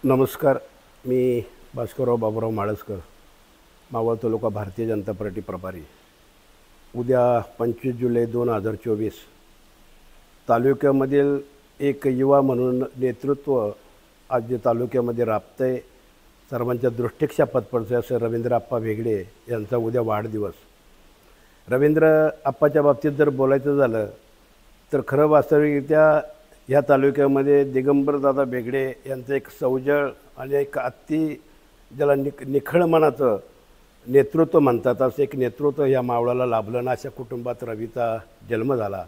नमस्कार. मी भास्करराव बाबूराव माळसकर, मावळ तालुका भारतीय जनता पार्टी प्रभारी. उद्या 25 जुलै 2024 तालुक्यामधील एक युवा म्हणून नेतृत्व आज जे तालुक्यामध्ये राबतं आहे, सर्वांच्या दृष्टिक्षेपात पडतं असं रवींद्र आप्पा भेगडे यांचा उद्या वाढदिवस. रवींद्र आप्पाच्या बाबतीत जर बोलायचं झालं तर खरं वास्तविकरित्या ह्या तालुक्यामध्ये दिगंबरदादा भेगडे यांचं एक सौजळ आणि एक ज्याला निखळ मनाचं नेतृत्व म्हणतात, असं एक नेतृत्व या मावळाला लाभलं ना. अशा कुटुंबात रवीचा जन्म झाला.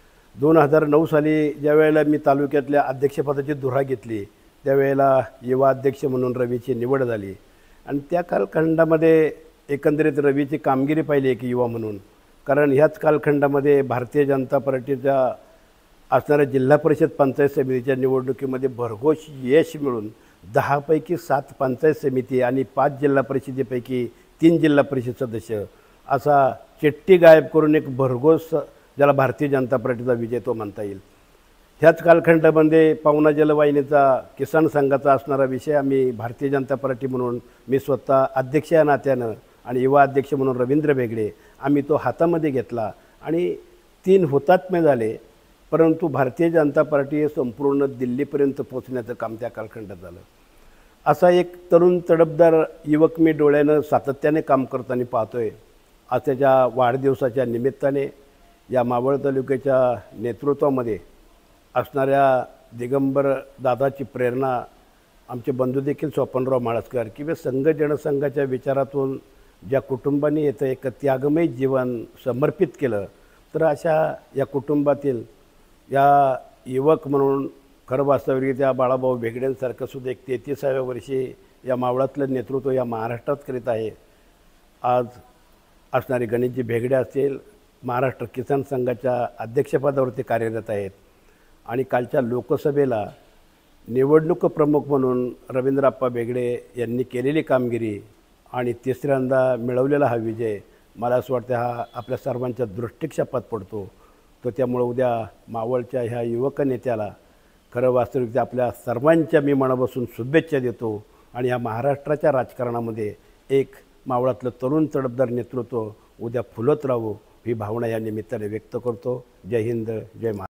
2009 साली ज्या वेळेला मी तालुक्यातल्या अध्यक्षपदाची धुरा घेतली त्यावेळेला युवा अध्यक्ष म्हणून रवीची निवड झाली आणि त्या कालखंडामध्ये एकंदरीत रवीची कामगिरी पाहिली एक युवा म्हणून. कारण ह्याच कालखंडामध्ये भारतीय जनता पार्टीच्या असणाऱ्या जिल्हा परिषद पंचायत समितीच्या निवडणुकीमध्ये भरघोस यश मिळून 10 पैकी 7 पंचायत समिती आणि 5 जिल्हा परिषदेपैकी 3 जिल्हा परिषद सदस्य असा चिठ्ठी गायब करून एक भरघोस ज्याला भारतीय जनता पार्टीचा विजय तो म्हणता येईल. ह्याच कालखंडामध्ये पावना जलवाहिनीचा किसान संघाचा असणारा विषय आम्ही भारतीय जनता पार्टी म्हणून मी स्वतः अध्यक्ष या नात्यानं आणि युवा अध्यक्ष म्हणून रवींद्र भेगडे आम्ही तो हातामध्ये घेतला आणि 3 हुतात्मे झाले. परंतु भारतीय जनता पार्टी संपूर्ण दिल्लीपर्यंत पोचण्याचं काम त्या कालखंडात झालं. असा एक तरुण तडफदार युवक मी डोळ्यानं सातत्याने काम करताना पाहतोय. आज त्याच्या वाढदिवसाच्या निमित्ताने या मावळ तालुक्याच्या नेतृत्वामध्ये असणाऱ्या दिगंबर दादाची प्रेरणा आमचे बंधू देखील स्वपनराव माळसकर किंवा संघ जनसंघाच्या विचारातून ज्या कुटुंबांनी येतं एक त्यागमय जीवन समर्पित केलं, तर अशा या कुटुंबातील या युवक म्हणून खरं वास्तविकरित्या बाळाभाऊ भेगडेंसारखं सुद्धा एक 33व्या वर्षी या मावळातलं नेतृत्व या महाराष्ट्रात करीत आहे. आज असणारे गणेशजी भेगडे असतील, महाराष्ट्र किसान संघाच्या अध्यक्षपदावरती कार्यरत आहेत आणि कालच्या लोकसभेला निवडणूक प्रमुख म्हणून रवींद्र आप्पा भेगडे यांनी केलेली कामगिरी आणि तिसऱ्यांदा मिळवलेला हा विजय मला असं वाटतं हा आपल्या सर्वांच्या दृष्टिक्षेपात पडतो. तो त्यामुळे उद्या मावळच्या ह्या युवक नेत्याला खरं वास्तविकता आपल्या सर्वांच्या मी मनापासून शुभेच्छा देतो आणि ह्या महाराष्ट्राच्या राजकारणामध्ये एक मावळातलं तरुण तडफदार नेतृत्व उद्या फुलत राहू ही भावना या निमित्ताने व्यक्त करतो. जय हिंद, जय महाराष्ट्र.